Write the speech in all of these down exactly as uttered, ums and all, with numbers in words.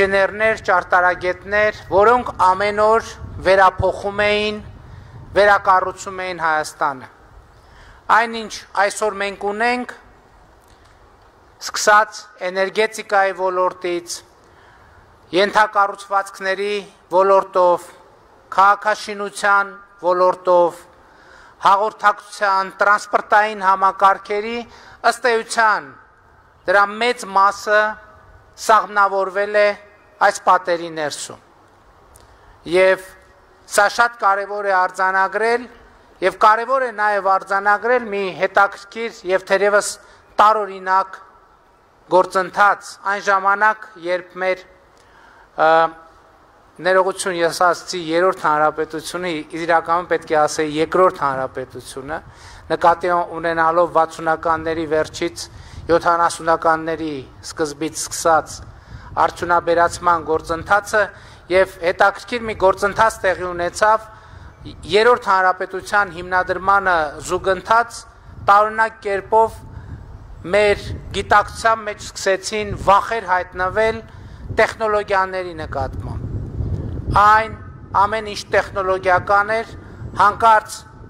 ինժեներներ, ճարտարագետներ, որոնք ամեն օր վերափոխում էին, վերակառուցում էին Հայաստանը։ Այնինչ այսօր մենք ունենք, սկսած էներգետիկայի ոլորտից, ենթակառուցվածքների ոլորտով, քաղաքաշինության ոլորտով, հաղորդակցության, տրանսպորտային համակարգերի ըստ էության դրա մեծ մասը սահմանավորվել է այս պատերի ներսում։ Եվ սա շատ կարևոր է արձանագրել եւ կարևոր է նաեւ արձանագրել մի հետաքրքիր եւ թերևս տարօրինակ գործընթաց այն ժամանակ, երբ մեր ներողություն ես ասացի երրորդ հանրապետությունը, իրականում պետք է ասեի երկրորդ հանրապետությունը, նկատի ունենալով վաթսունականների վերջից յոթանասունականների սկզբից սկսած արդյունաբերացման գործընթացը եւ հետաքրքիր մի գործընթաց տեղի ունեցավ երրորդ հանրապետության հիմնադրմանը զուգընթաց տարօրինակ կերպով մեր գիտակցության մեջ սկսեցին վախեր հայտնվել տեխնոլոգիաների նկատմամբ։ Այն ամեն ինչ տեխնոլոգիական էր, հանկարծ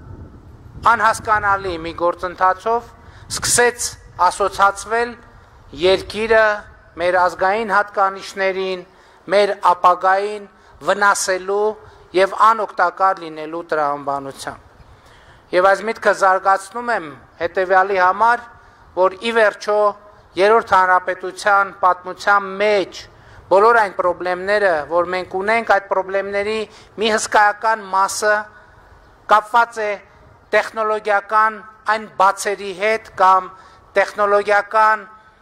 անհասկանալի մի գործընթացով սկսեց ասոցացվել երկիրը մեր ազգային հատկանիշներին, մեր ապագային վնասելու եւ անօգտակար լինելու տրամաբանությամբ։ Եվ այս միտքը զարգացնում եմ հետեւյալի համար, որ ի վերջո երրորդ հանրապետության պատմության մեջ բոլոր այն խնդիրները, որ մենք ունենք, այդ խնդիրների մի հսկայական մասը կապված է տեխնոլոգիական այն բացերի հետ կամ տեխնոլոգիական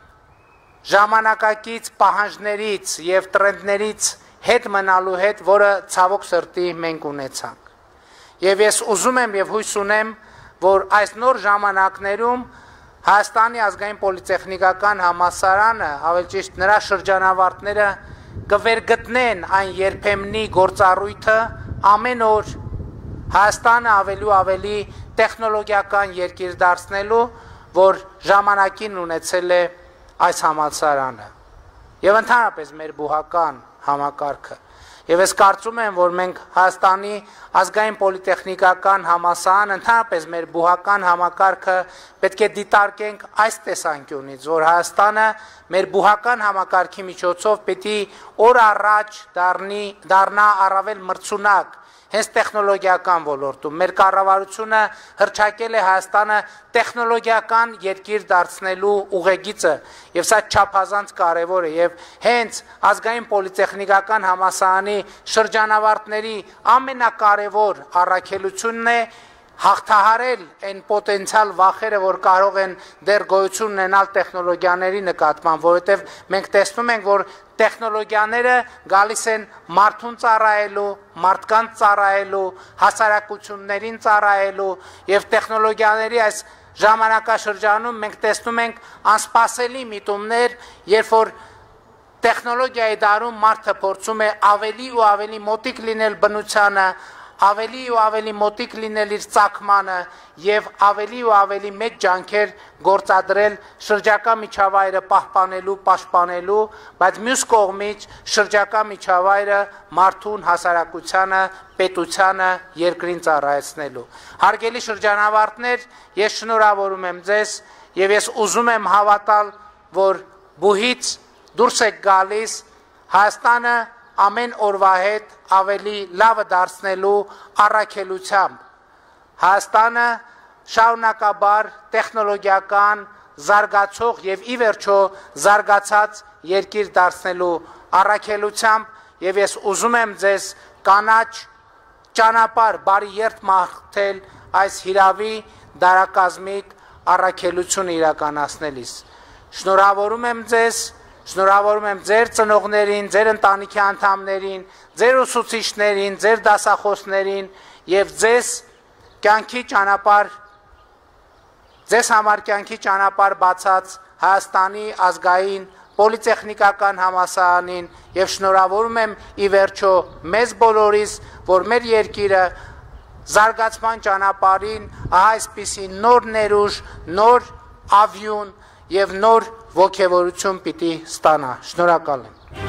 ժամանակակից պահանջներից եւ տրենդներից հետ մնալու հետ, որը ցավոք սրտի մենք ունեցանք։ Եվ ես ուզում եմ եւ հույս ունեմ, որ այս նոր ժամանակներում Հայաստանի ազգային պոլիտեխնիկական համալսարանը, ավելի ճիշտ նրա շրջանավարտները կվերգտնեն այն երբեմնի գործառույթը ամեն օր Հայաստանը ավելի ու ավելի տեխնոլոգիական երկիր դարձնելու, որ ժամանակին ունեցել է այս համալսարանը եւ ընդհանրապես մեր բուհական համակարգը։ Եվ ես կարծում եմ, որ մենք Հայաստանի ազգային պոլիտեխնիկական համալսարան, ընդհանրապես մեր բուհական համակարգը պետք է դիտարկենք այս տեսանկյունից, որ Հայաստանը մեր բուհական համակարգի միջոցով պիտի օր առաջ դառնի, դառնա առավել մրցունակ հենց տեխնոլոգիական ոլորտում։ Մեր կառավարությունը հռչակել է Հայաստանը տեխնոլոգիական երկիր դարձնելու ուղեգիծը, եւ սա չափազանց կարեւոր է, եւ հենց ազգային պոլիտեխնիկական համալսարանի շրջանավարտների ամենակարևոր առաքելությունն է հաղթահարել այն պոտենցիալ վախերը, որ կարող են դեռ գոյություն ունենալ տեխնոլոգիաների նկատմամբ, որովհետև մենք տեսնում ենք, որ տեխնոլոգիաները գալիս են մարդուն ծառայելու, մարդկանց ծառայելու, հասարակություններին ծառայելու եւ տեխնոլոգիաների այս ժամանակաշրջանում մենք տեսնում ենք անսպասելի միտումներ, երբ որ տեխնոլոգիայի դարում մարդը փորձում է ավելի ու ավելի մոտիկ լինել բնությանը, ավելի ու ավելի մոտիկ լինել իր ծագմանը եւ ավելի ու ավելի մեծ ջանքեր գործադրել շրջակա միջավայրը պահպանելու, պաշտպանելու, բայց մյուս կողմից շրջակա միջավայրը մարդուն, հասարակությանը, պետությանը, երկրին ծառայեցնելու։ Հարգելի շրջանավարտներ, ես շնորհավորում եմ ձեզ եւ ես ուզում եմ հավատալ, որ բուհից դուրս եք գալիս Հայաստանը ամեն օրվա հետ ավելի լավը դարձնելու առաքելությամբ։ Հայաստանը շարունակաբար տեխնոլոգիական, զարգացող եւ ի վերջո զարգացած երկիր դարձնելու առաքելությամբ եւ ես ուզում եմ ձեզ կանաչ ճանապարհ բարի երթ մաղթել այս հիրավի դարակազմիկ առաքելությունը իրականացնելիս։ Շնորհավորում եմ ձեզ, շնորհավորում եմ ձեր ծնողներին, ձեր ընտանիքի անդամներին, ձեր ուսուցիչներին, ձեր դասախոսներին եւ ձեզ կյանքի ճանապարհ ձեզ համար կյանքի ճանապարհ բացած Հայաստանի ազգային պոլիտեխնիկական համալսարանին եւ շնորհավորում եմ ի վերջո մեզ բոլորիս, որ մեր երկիրը զարգացման ճանապարհին ահա այսպիսի նոր ներուժ, նոր ավյուն եւ նոր ոգևորություն պիտի ստանա։ Շնորհակալ եմ։